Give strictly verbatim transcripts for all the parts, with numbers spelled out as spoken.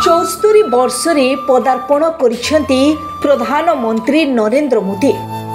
चौस्तरी वर्ष पदार्पण करिसेंती प्रधानमंत्री नरेंद्र मोदी।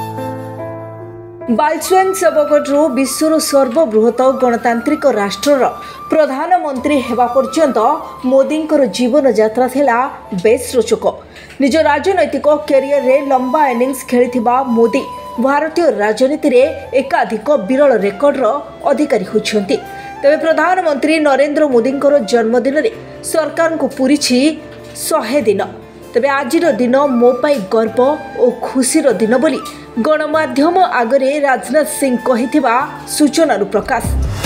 बालस्वयं सेवकठू विश्वर सर्वबृहत गणतांत्रिक राष्ट्रर प्रधानमंत्री हेबा पर्यंत मोदींकर जीवन यात्रा थिला बेस रोचक। निज राजनैतिक कैरियर रे लंबा इनिंग्स खेलिथिबा मोदी भारतीय राजनीति रे एकाधिक विरल रेकर्डर अधिकारी होइछन्ति। तेबे प्रधानमंत्री नरेंद्र मोदींकर जन्मदिन रे सरकार को पूरी सौ दिन। तेबे आजिर दिन मो पाई गर्व और खुशीर दिन बोली गणमाध्यम आगरे राजनाथ सिंह कहिथिबा सूचनारु प्रकाश।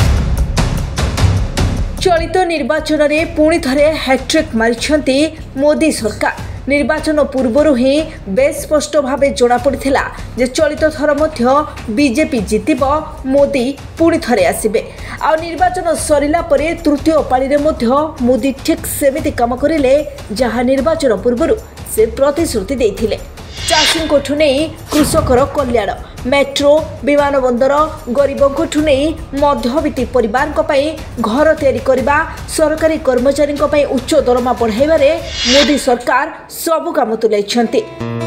चलित निर्वाचन रे पुणी थरे हैट्रिक मारिछन्ति मोदी सरकार। निर्वाचन पूर्वर ही बेस स्पष्ट भाव जना पड़िथिला जे चलित थर मध्य बीजेपी जितिब, मोदी पुणी थरे आसिबे। आ निर्वाचन सरिला परे तृतीय पाली रे मध्य मोदी ठीक सेमिति काम करिले जहा निर्वाचन पूर्वर से प्रतिश्रुति देथिले। चाषी कोठु नहीं कृषकर कल्याण, मेट्रो, विमान बंदर, गरीबों कोठु नहीं मध्यवित्त परिवार को पाई घर तैयारी करबा, सरकारी कर्मचारी को पाई उच्च दरमा बढ़ाइबारे मोदी सरकार सबु काम तुलाइछन्ति।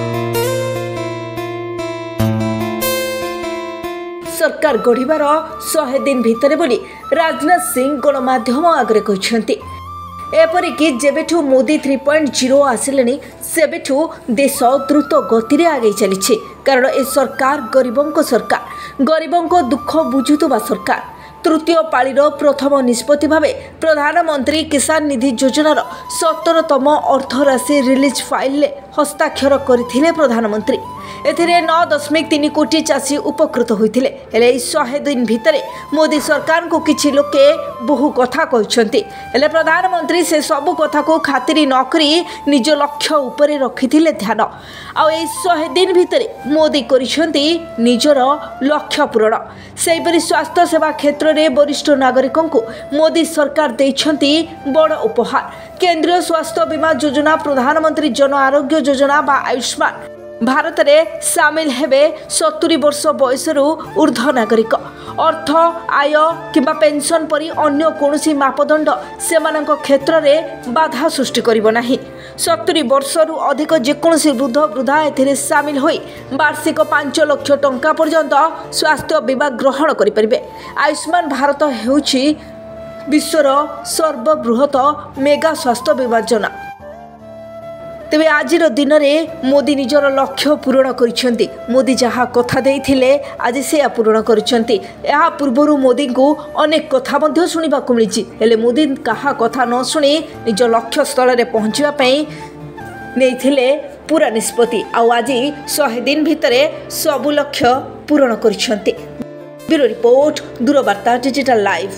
सरकार गढ़िबार सौ दिन भितरे बोली राजनाथ सिंह गणमाध्यम आगरे कहिछन्ति। एपरिकी जेबेठू मोदी थ्री पॉइंट जीरो आसिले सेबेठू देश द्रुत गति आगे चली। कारण ए सरकार गरीबों को सरकार, गरीबों को दुख बुझुवा सरकार। तृतीय पालीर प्रथम निष्पत्ति भावे प्रधानमंत्री किसान निधि योजनार सतरतम अर्थराशि रिलीज फाइल हस्ताक्षर करथिले प्रधानमंत्री। एथिरे नौ दशमिक तीन कोटी चाषी उपकृत होइथिले। हेले शहे दिन भितरे मोदी सरकार को किछि लोके बहु कथा कहिसंती। हेले प्रधानमंत्री से सब कथा को खातिरी न करी निज लक्ष्य उपरे रखिथिले ध्यान। आ ए शहे दिन भितरे मोदी करिसंती निजर लक्ष्य पूरण। सेहिपरि स्वास्थ्य सेवा क्षेत्र रे वरिष्ठ नागरिकों को मोदी सरकार देइछंती बड़ उपहार। केंद्रीय स्वास्थ्य बीमा योजना, प्रधानमंत्री जन आरोग्य योजना बा आयुष्मान भारत रे सामिल हेबे सत्तरी वर्ष बयसरू ऊर्ध्व नागरिक। अर्थ, आय किंबा पेंशन परी अन्य कोनोसी मापदंड सेमानक क्षेत्र रे बाधा सृष्टि करिवो नाही। सत्तरी वर्षरू अधिक जेकोसी वृद्ध वृद्धा एथिरे सामिल होई वार्षिक पांच लाख टंका पर्यंत स्वास्थ्य बीमा ग्रहण करि परिबे। आयुष्मान भारत हेउछि विश्वर सर्वबृहत मेगा स्वास्थ्य बीमा योजना। तेबे आजिर दिन में मोदी निजर लक्ष्य पूरण करिसेंती। मोदी जहाँ कथा देइथिले आज से पूरण करिसेंती। या पूर्व मोदी को अनेक कथा मध्य सुनिबा को मिलिछि। हेले मोदी कहा कथा न सुनी निज लक्ष्य स्थल रे पहुंचवा पई नेइथिले पूरा निष्पत्ति। आउ आज शहे दिन भितरे सबु लक्ष्य पूरण करिसेंती। Bureau report, Durbarta digital live.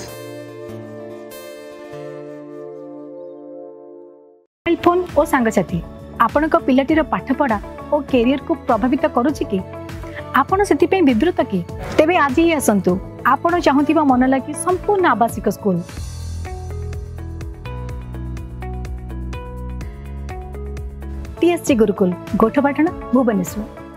Phone और सांगसाथी आपण पिलाटीर पाठपढ़ा और कैरियर को प्रभावित करुच्ची कि आपण से विवृत कि तेबे आज ही आसतु आपण चाहूबा मन लगी संपूर्ण आवासिक स्कूल टीएससी गुरुकुल गोठपाटण भुवनेश्वर।